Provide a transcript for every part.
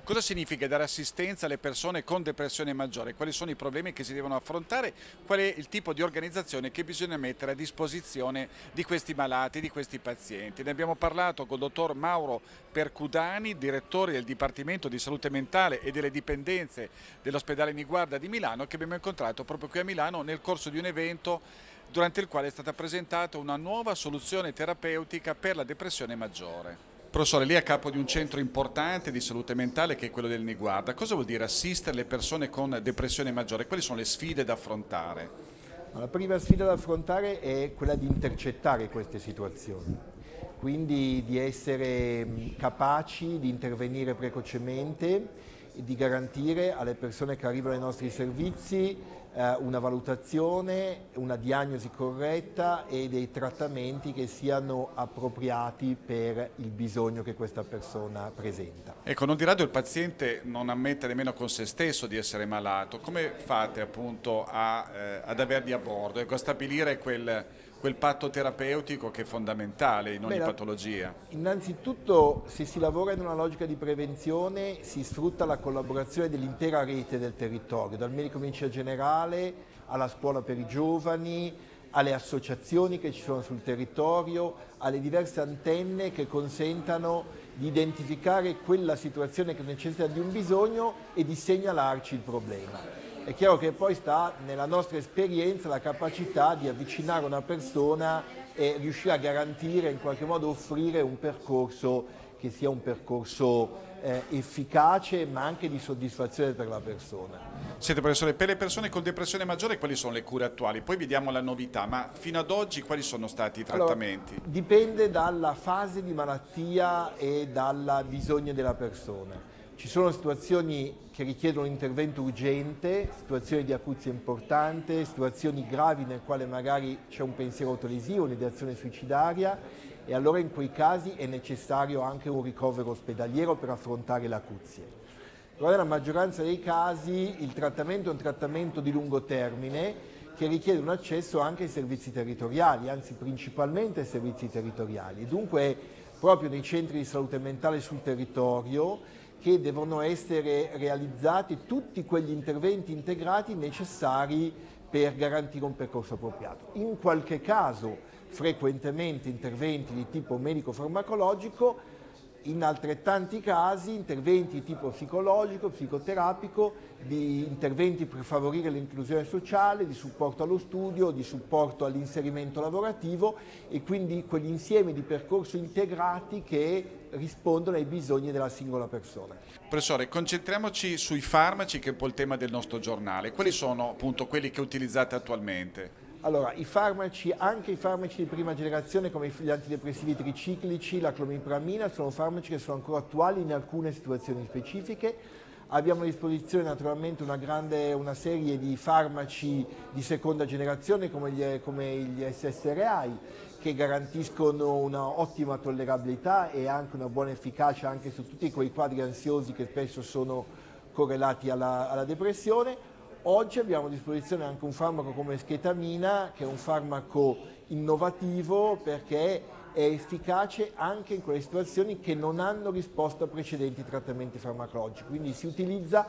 Cosa significa dare assistenza alle persone con depressione maggiore? Quali sono i problemi che si devono affrontare? Qual è il tipo di organizzazione che bisogna mettere a disposizione di questi malati, di questi pazienti? Ne abbiamo parlato col dottor Mauro Percudani, direttore del Dipartimento di Salute Mentale e delle Dipendenze dell'ospedale Niguarda di Milano, che abbiamo incontrato proprio qui a Milano nel corso di un evento durante il quale è stata presentata una nuova soluzione terapeutica per la depressione maggiore. Professore, lei è a capo di un centro importante di salute mentale che è quello del Niguarda. Cosa vuol dire assistere le persone con depressione maggiore? Quali sono le sfide da affrontare? La prima sfida da affrontare è quella di intercettare queste situazioni, quindi di essere capaci di intervenire precocemente e di garantire alle persone che arrivano ai nostri servizi una valutazione, una diagnosi corretta e dei trattamenti che siano appropriati per il bisogno che questa persona presenta. Ecco, non di rado il paziente non ammette nemmeno con se stesso di essere malato. Come fate appunto ad averli a bordo, ecco, a stabilire quel patto terapeutico che è fondamentale in ogni patologia? Innanzitutto, se si lavora in una logica di prevenzione, si sfrutta la collaborazione dell'intera rete del territorio, dal medico medicina generale alla scuola per i giovani, alle associazioni che ci sono sul territorio, alle diverse antenne che consentano di identificare quella situazione che necessita di un bisogno e di segnalarci il problema. È chiaro che poi sta nella nostra esperienza la capacità di avvicinare una persona e riuscire a garantire, in qualche modo offrire un percorso che sia un percorso efficace ma anche di soddisfazione per la persona. Senti professore, per le persone con depressione maggiore quali sono le cure attuali? Poi vediamo la novità, ma fino ad oggi quali sono stati i trattamenti? Allora, dipende dalla fase di malattia e dal bisogno della persona. Ci sono situazioni che richiedono un intervento urgente, situazioni di acuzia importante, situazioni gravi nel quale magari c'è un pensiero autolesivo, un'ideazione suicidaria e allora in quei casi è necessario anche un ricovero ospedaliero per affrontare l'acuzie. Però nella maggioranza dei casi il trattamento è un trattamento di lungo termine che richiede un accesso anche ai servizi territoriali, anzi principalmente ai servizi territoriali. Dunque proprio nei centri di salute mentale sul territorio che devono essere realizzati tutti quegli interventi integrati necessari per garantire un percorso appropriato. In qualche caso, frequentemente interventi di tipo medico-farmacologico, in altrettanti casi interventi di tipo psicologico, psicoterapico, di interventi per favorire l'inclusione sociale, di supporto allo studio, di supporto all'inserimento lavorativo e quindi quell'insieme di percorsi integrati che rispondono ai bisogni della singola persona. Professore, concentriamoci sui farmaci che è un po' il tema del nostro giornale. Quali sono appunto quelli che utilizzate attualmente? Allora, i farmaci, anche i farmaci di prima generazione come gli antidepressivi triciclici, la clomipramina, sono farmaci che sono ancora attuali in alcune situazioni specifiche. Abbiamo a disposizione naturalmente una serie di farmaci di seconda generazione come gli SSRI che garantiscono una ottima tollerabilità e anche una buona efficacia anche su tutti quei quadri ansiosi che spesso sono correlati alla depressione. Oggi abbiamo a disposizione anche un farmaco come schetamina, che è un farmaco innovativo perché è efficace anche in quelle situazioni che non hanno risposto a precedenti trattamenti farmacologici. Quindi si utilizza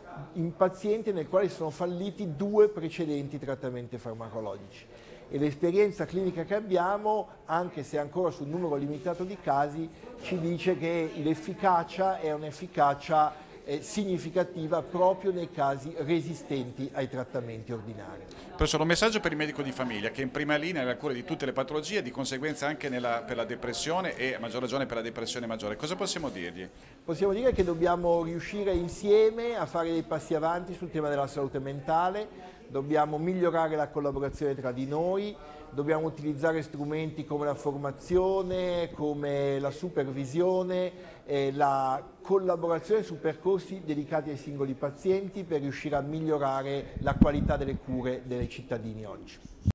in pazienti nel quali sono falliti 2 precedenti trattamenti farmacologici. E l'esperienza clinica che abbiamo, anche se ancora su un numero limitato di casi, ci dice che l'efficacia è un'efficacia significativa proprio nei casi resistenti ai trattamenti ordinari. Professore, un messaggio per il medico di famiglia che è in prima linea nella cura di tutte le patologie, di conseguenza anche per la depressione e a maggior ragione per la depressione maggiore. Cosa possiamo dirgli? Possiamo dire che dobbiamo riuscire insieme a fare dei passi avanti sul tema della salute mentale, dobbiamo migliorare la collaborazione tra di noi, dobbiamo utilizzare strumenti come la formazione, come la supervisione, la collaborazione su percorsi dedicati ai singoli pazienti per riuscire a migliorare la qualità delle cure dei cittadini oggi.